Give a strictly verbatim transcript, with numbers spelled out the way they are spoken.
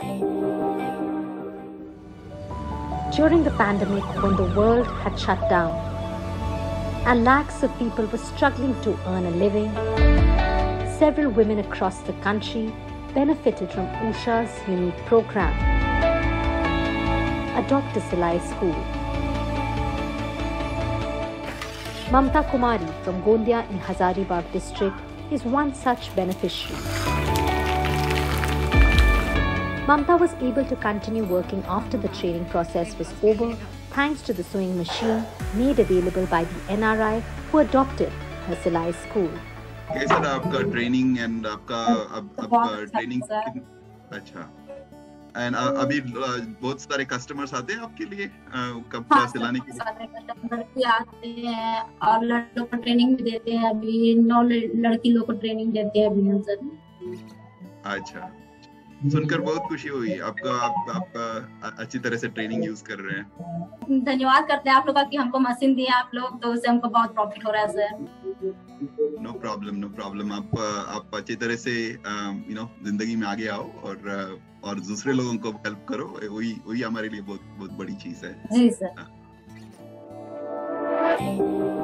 During the pandemic, when the world had shut down and lakhs of people were struggling to earn a living, several women across the country benefited from Usha's unique program, Adopt a Silai School. Mamta Kumari from Gondia in Hazaribagh district is one such beneficiary. Mamta was able to continue working after the training process was over thanks to the sewing machine made available by the N R I who adopted her Silai school. कैसा था आपका training and आपका अब अब training अच्छा and अभी बहुत सारे कस्टमर्स आते हैं आपके लिए कपड़ा सिलाने के लिए? सारे कस्टमर भी आते हैं और लड़कों को ट्रेनिंग भी देते हैं। अभी नौ लड़की लोग को ट्रेनिंग देते हैं अभी सर। अच्छा, सुनकर बहुत खुशी हुई। आपका आप, आप अच्छी तरह से ट्रेनिंग यूज कर रहे हैं। धन्यवाद करते हैं आप लोग कि हमको मशीन दिए आप लोग, तो उससे हमको बहुत प्रॉफिट हो रहा है sir. No problem no problem आप आप अच्छी तरह से यू नो जिंदगी में आगे आओ और और दूसरे लोगों को हेल्प करो, वही वही हमारे लिए बहुत बहुत बड़ी चीज है। जी सर।